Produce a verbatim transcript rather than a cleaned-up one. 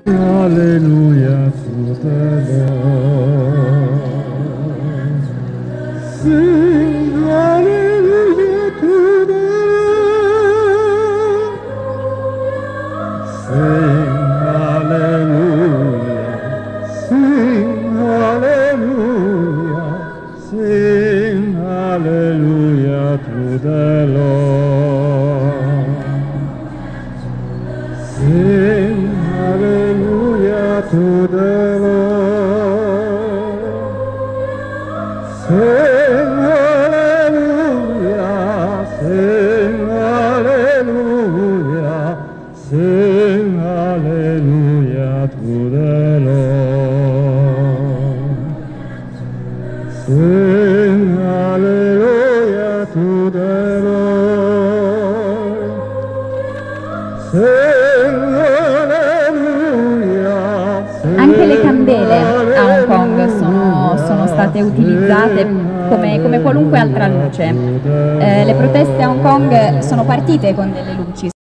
Hallelujah to the Lord. Sing hallelujah to the Lord. Sing hallelujah. Sing hallelujah. Sing hallelujah to the Lord. Sing hallelujah to the Lord. Sing hallelujah, sing hallelujah, sing hallelujah to the Lord. Sing hallelujah to the Lord. Sing Anche le candele a Hong Kong sono, sono state utilizzate come, come qualunque altra luce. Eh, le proteste a Hong Kong sono partite con delle luci.